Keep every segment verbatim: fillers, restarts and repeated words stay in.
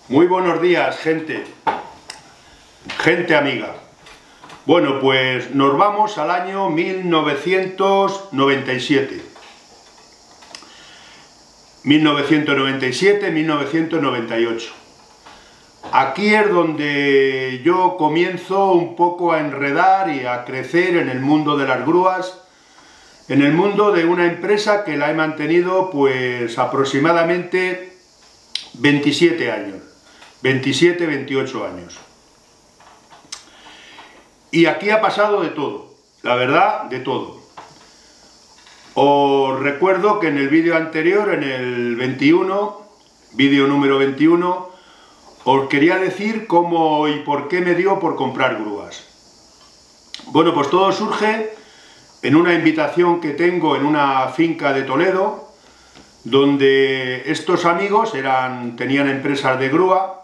Muy buenos días, gente, gente amiga. Bueno, pues nos vamos al año mil novecientos noventa y siete. mil novecientos noventa y siete, mil novecientos noventa y ocho. Aquí es donde yo comienzo un poco a enredar y a crecer en el mundo de las grúas, en el mundo de una empresa que la he mantenido pues aproximadamente veintisiete años, veintisiete, veintiocho años. Y aquí ha pasado de todo, la verdad, de todo. Os recuerdo que en el vídeo anterior, en el veintiuno, vídeo número veintiuno, os quería decir cómo y por qué me dio por comprar grúas. Bueno, pues todo surge en una invitación que tengo en una finca de Toledo, donde estos amigos eran, tenían empresas de grúa,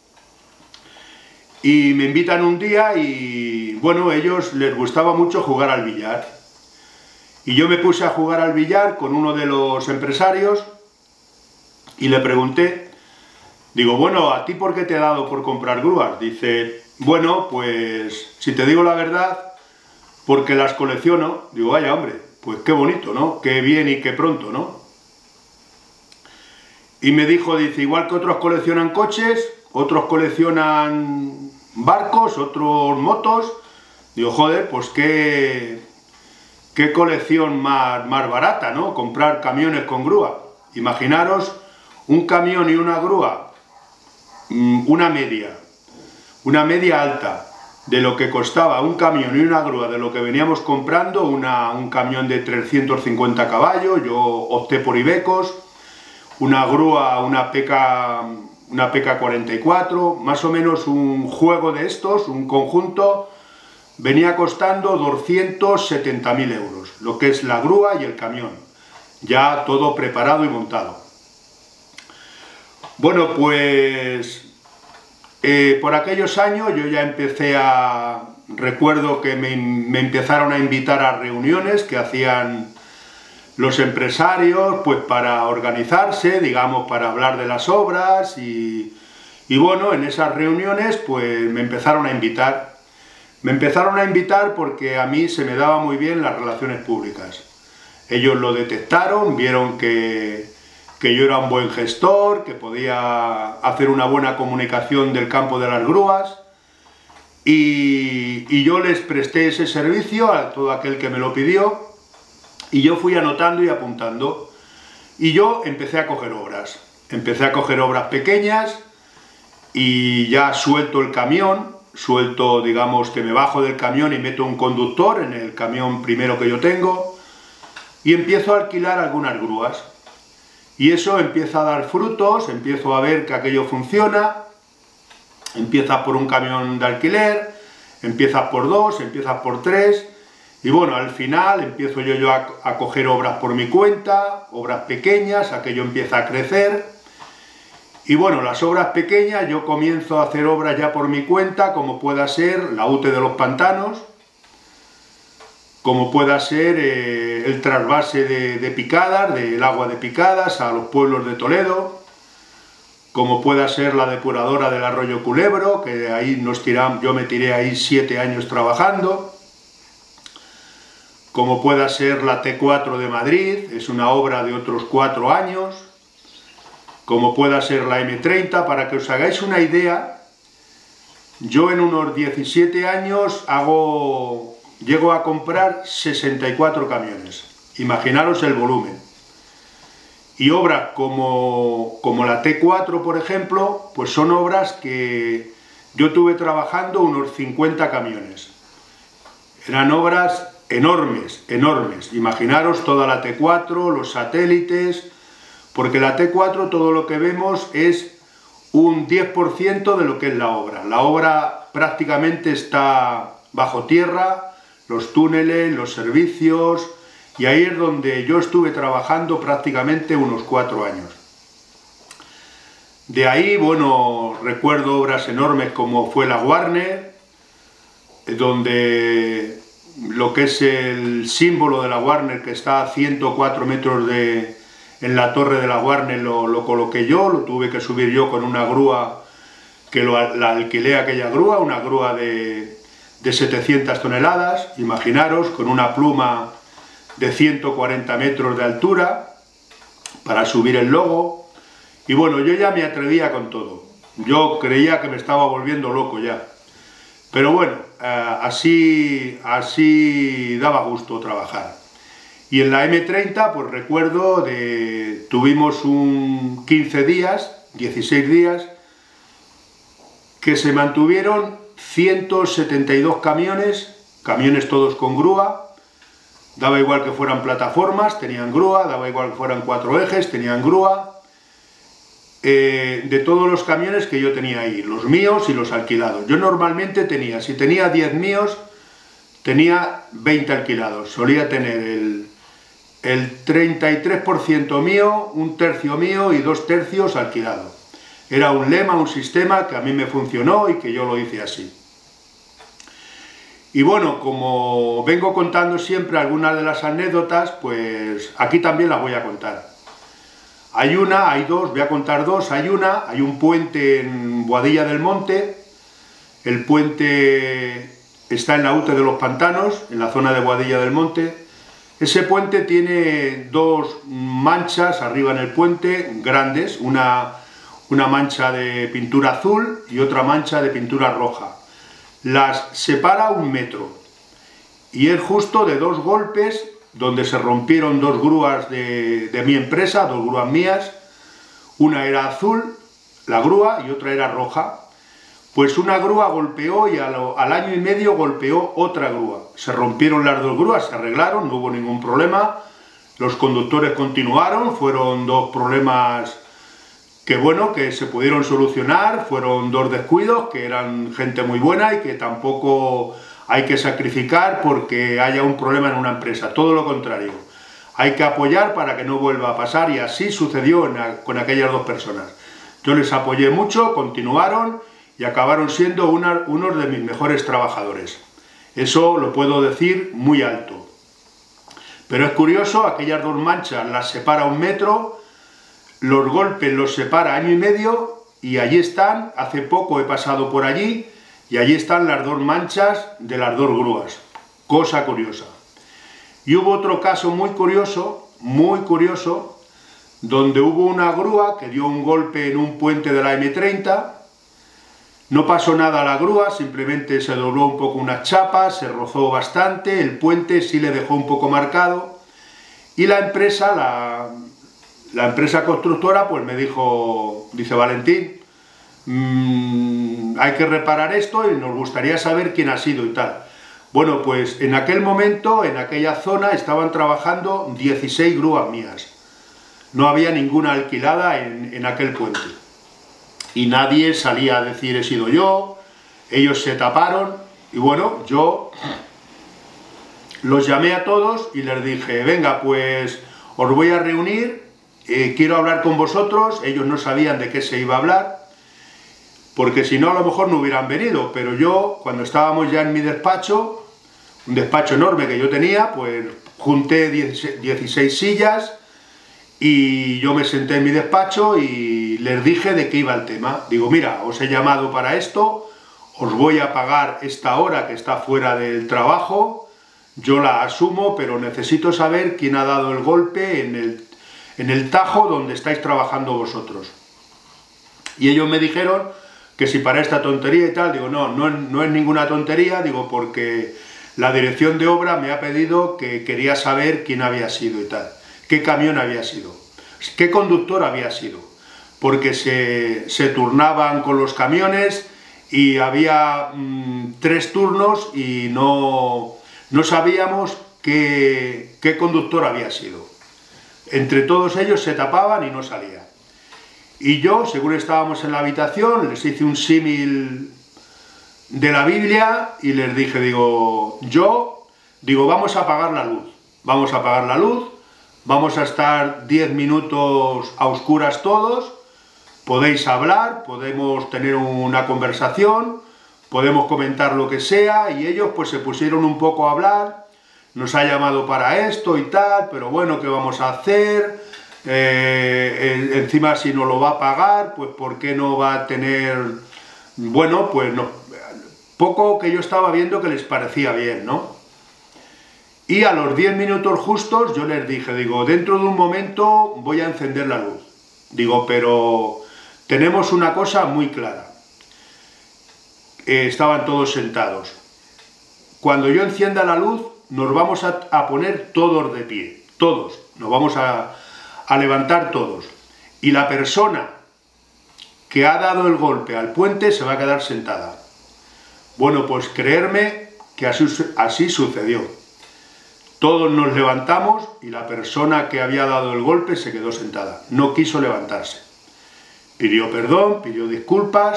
y me invitan un día y, bueno, a ellos les gustaba mucho jugar al billar. Y yo me puse a jugar al billar con uno de los empresarios y le pregunté, digo, bueno, ¿a ti por qué te he dado por comprar grúas? Dice, bueno, pues si te digo la verdad, porque las colecciono. Digo, vaya hombre, pues qué bonito, ¿no? Qué bien y qué pronto, ¿no? Y me dijo, dice, igual que otros coleccionan coches, otros coleccionan barcos, otros motos. Digo, joder, pues qué, qué colección más, más barata, ¿no? Comprar camiones con grúa. Imaginaros un camión y una grúa, una media, una media alta, de lo que costaba un camión y una grúa, de lo que veníamos comprando, una, un camión de trescientos cincuenta caballos, yo opté por Ibecos, una grúa, una P K, una P K cuarenta y cuatro, más o menos un juego de estos, un conjunto, venía costando doscientos setenta mil euros, lo que es la grúa y el camión, ya todo preparado y montado. Bueno, pues eh, por aquellos años yo ya empecé a... Recuerdo que me, me empezaron a invitar a reuniones que hacían los empresarios, pues para organizarse, digamos, para hablar de las obras y, y bueno, en esas reuniones pues me empezaron a invitar. Me empezaron a invitar porque a mí se me daba muy bien las relaciones públicas. Ellos lo detectaron, vieron que, que yo era un buen gestor, que podía hacer una buena comunicación del campo de las grúas y, y yo les presté ese servicio a todo aquel que me lo pidió. Y yo fui anotando y apuntando. Y yo empecé a coger obras. Empecé a coger obras pequeñas y ya suelto el camión, suelto, digamos, que me bajo del camión y meto un conductor en el camión primero que yo tengo y empiezo a alquilar algunas grúas. Y eso empieza a dar frutos, empiezo a ver que aquello funciona, empiezas por un camión de alquiler, empiezas por dos, empiezas por tres... Y bueno, al final empiezo yo, yo a, a coger obras por mi cuenta, obras pequeñas, aquello empieza a crecer. Y bueno, las obras pequeñas, yo comienzo a hacer obras ya por mi cuenta, como pueda ser la U T E de los pantanos, como pueda ser eh, el trasvase de, de Picadas, del agua de Picadas a los pueblos de Toledo, como pueda ser la depuradora del arroyo Culebro, que ahí nos tiran, yo me tiré ahí siete años trabajando, como pueda ser la T cuatro de Madrid, es una obra de otros cuatro años, como pueda ser la M treinta, para que os hagáis una idea, yo en unos diecisiete años hago, llego a comprar sesenta y cuatro camiones, imaginaros el volumen. Y obras como, como la T cuatro, por ejemplo, pues son obras que yo tuve trabajando unos cincuenta camiones. Eran obras enormes, enormes. Imaginaros toda la T cuatro, los satélites, porque la T cuatro todo lo que vemos es un diez por ciento de lo que es la obra. La obra prácticamente está bajo tierra, los túneles, los servicios, y ahí es donde yo estuve trabajando prácticamente unos cuatro años. De ahí, bueno, recuerdo obras enormes como fue la Warner, donde lo que es el símbolo de la Warner, que está a ciento cuatro metros de, en la torre de la Warner, lo, lo coloqué yo, lo tuve que subir yo con una grúa que lo, la alquilé aquella grúa, una grúa de, de setecientas toneladas, imaginaros, con una pluma de ciento cuarenta metros de altura, para subir el logo, y bueno, yo ya me atrevía con todo, yo creía que me estaba volviendo loco ya, pero bueno, eh, así, así daba gusto trabajar. Y en la eme treinta, pues recuerdo, de, tuvimos un quince días, dieciséis días, que se mantuvieron ciento setenta y dos camiones, camiones todos con grúa, daba igual que fueran plataformas, tenían grúa, daba igual que fueran cuatro ejes, tenían grúa, eh, de todos los camiones que yo tenía ahí, los míos y los alquilados. Yo normalmente tenía, si tenía diez míos, tenía veinte alquilados, solía tener el, el treinta y tres por ciento mío, un tercio mío y dos tercios alquilado. Era un lema, un sistema que a mí me funcionó y que yo lo hice así. Y bueno, como vengo contando siempre algunas de las anécdotas, pues aquí también las voy a contar. Hay una, hay dos, voy a contar dos. Hay una, hay un puente en Boadilla del Monte. El puente está en la U T E de los Pantanos, en la zona de Boadilla del Monte. Ese puente tiene dos manchas arriba en el puente, grandes, una, una mancha de pintura azul y otra mancha de pintura roja. Las separa un metro y es justo de dos golpes donde se rompieron dos grúas de, de mi empresa, dos grúas mías. Una era azul, la grúa, y otra era roja. Pues una grúa golpeó y al, al año y medio golpeó otra grúa. Se rompieron las dos grúas, se arreglaron, no hubo ningún problema. Los conductores continuaron, fueron dos problemas que bueno, que se pudieron solucionar, fueron dos descuidos, que eran gente muy buena y que tampoco hay que sacrificar porque haya un problema en una empresa, todo lo contrario. Hay que apoyar para que no vuelva a pasar y así sucedió en a, con aquellas dos personas. Yo les apoyé mucho, continuaron y acabaron siendo una, unos de mis mejores trabajadores. Eso lo puedo decir muy alto. Pero es curioso, aquellas dos manchas las separa un metro, los golpes los separa año y medio y allí están, hace poco he pasado por allí y allí están las dos manchas de las dos grúas, cosa curiosa. Y hubo otro caso muy curioso, muy curioso, donde hubo una grúa que dio un golpe en un puente de la eme treinta, no pasó nada a la grúa, simplemente se dobló un poco unas chapas, se rozó bastante, el puente sí le dejó un poco marcado y la empresa, la... La empresa constructora pues me dijo, dice Valentín, mmm, hay que reparar esto y nos gustaría saber quién ha sido y tal. Bueno, pues en aquel momento, en aquella zona, estaban trabajando dieciséis grúas mías. No había ninguna alquilada en, en aquel puente. Y nadie salía a decir he sido yo, ellos se taparon y bueno, yo los llamé a todos y les dije, venga, pues os voy a reunir. Eh, quiero hablar con vosotros. Ellos no sabían de qué se iba a hablar, porque si no a lo mejor no hubieran venido, pero yo cuando estábamos ya en mi despacho, un despacho enorme que yo tenía, pues junté dieciséis sillas y yo me senté en mi despacho y les dije de qué iba el tema. Digo, mira, os he llamado para esto, os voy a pagar esta hora que está fuera del trabajo, yo la asumo, pero necesito saber quién ha dado el golpe en el en el tajo donde estáis trabajando vosotros. Y ellos me dijeron que si para esta tontería y tal, digo, no, no, no es ninguna tontería, digo, porque la dirección de obra me ha pedido que quería saber quién había sido y tal, qué camión había sido, qué conductor había sido, porque se, se turnaban con los camiones y había mmm, tres turnos y no, no sabíamos qué, qué conductor había sido. Entre todos ellos se tapaban y no salía. Y yo, según estábamos en la habitación, les hice un símil de la Biblia y les dije, digo, yo, digo, vamos a apagar la luz, vamos a apagar la luz, vamos a estar diez minutos a oscuras todos, podéis hablar, podemos tener una conversación, podemos comentar lo que sea, y ellos pues se pusieron un poco a hablar. Nos ha llamado para esto y tal, pero bueno, ¿qué vamos a hacer? Eh, encima si no lo va a pagar, pues ¿por qué no va a tener bueno, pues no, poco que yo estaba viendo que les parecía bien, ¿no? Y a los diez minutos justos yo les dije, digo, dentro de un momento voy a encender la luz. Digo, pero tenemos una cosa muy clara. Eh, estaban todos sentados. Cuando yo encienda la luz, nos vamos a, a poner todos de pie, todos, nos vamos a, a levantar todos. Y la persona que ha dado el golpe al puente se va a quedar sentada. Bueno, pues creerme que así, así sucedió. Todos nos levantamos y la persona que había dado el golpe se quedó sentada, no quiso levantarse. Pidió perdón, pidió disculpas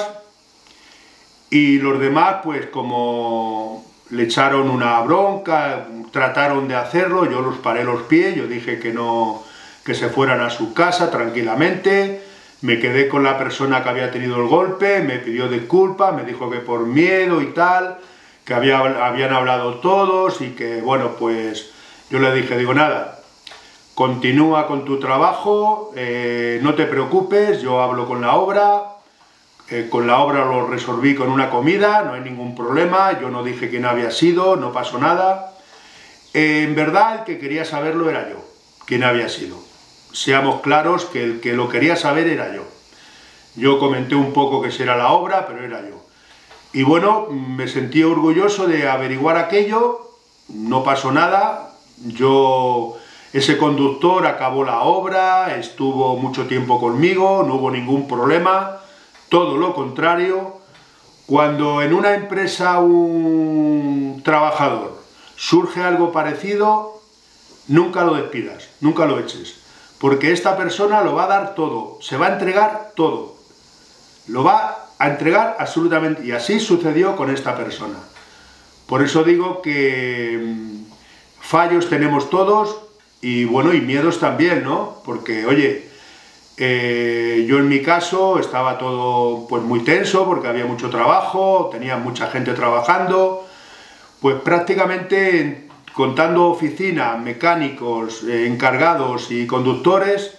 y los demás, pues como le echaron una bronca, trataron de hacerlo, yo los paré los pies, yo dije que no, que se fueran a su casa tranquilamente, me quedé con la persona que había tenido el golpe, me pidió disculpas, me dijo que por miedo y tal, que había, habían hablado todos y que, bueno, pues yo le dije, digo, nada, continúa con tu trabajo, eh, no te preocupes, yo hablo con la obra, eh, con la obra lo resolví con una comida, no hay ningún problema, yo no dije quién había sido, no pasó nada. Eh, en verdad el que quería saberlo era yo, quién había sido. Seamos claros que el que lo quería saber era yo. Yo comenté un poco que será la obra, pero era yo. Y bueno, me sentí orgulloso de averiguar aquello, no pasó nada, yo, ese conductor acabó la obra, estuvo mucho tiempo conmigo, no hubo ningún problema, todo lo contrario. Cuando en una empresa un trabajador surge algo parecido, nunca lo despidas, nunca lo eches, porque esta persona lo va a dar todo, se va a entregar todo, lo va a entregar absolutamente, y así sucedió con esta persona. Por eso digo que fallos tenemos todos y bueno, y miedos también, ¿no? Porque, oye, eh, yo en mi caso estaba todo pues muy tenso porque había mucho trabajo, tenía mucha gente trabajando, pues prácticamente contando oficina, mecánicos, eh, encargados y conductores,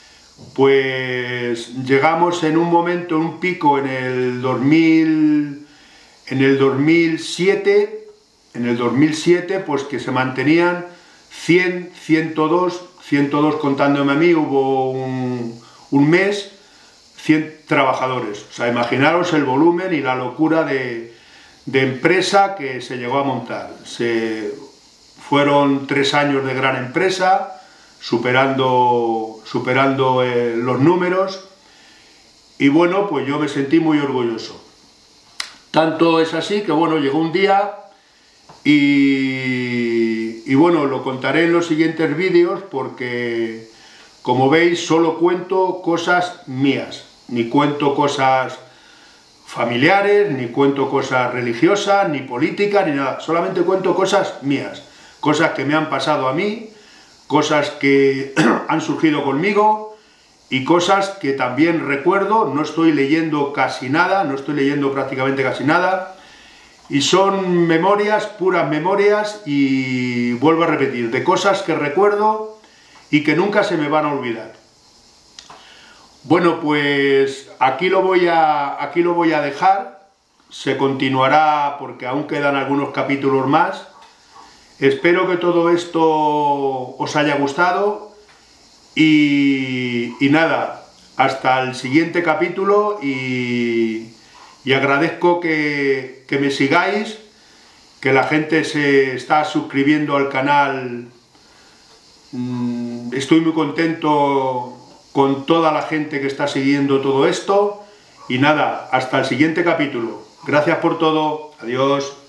pues llegamos en un momento, en un pico en el dos mil, en el dos mil siete, en el dos mil siete, pues que se mantenían cien, ciento dos, ciento dos contándome a mí, hubo un, un mes, cien trabajadores. O sea, imaginaros el volumen y la locura de, de empresa que se llegó a montar. Se, fueron tres años de gran empresa, superando, superando eh, los números, y bueno, pues yo me sentí muy orgulloso. Tanto es así que bueno, llegó un día y, y bueno, lo contaré en los siguientes vídeos porque, como veis, solo cuento cosas mías, ni cuento cosas familiares, ni cuento cosas religiosas, ni políticas, ni nada, solamente cuento cosas mías, cosas que me han pasado a mí, cosas que han surgido conmigo y cosas que también recuerdo. No estoy leyendo casi nada, no estoy leyendo prácticamente casi nada, y son memorias, puras memorias, y vuelvo a repetir, de cosas que recuerdo y que nunca se me van a olvidar. Bueno, pues aquí lo voy a, aquí lo voy a dejar, se continuará porque aún quedan algunos capítulos más. Espero que todo esto os haya gustado y, y nada, hasta el siguiente capítulo, y, y agradezco que, que me sigáis, que la gente se está suscribiendo al canal. Estoy muy contento con toda la gente que está siguiendo todo esto y nada, hasta el siguiente capítulo. Gracias por todo, adiós.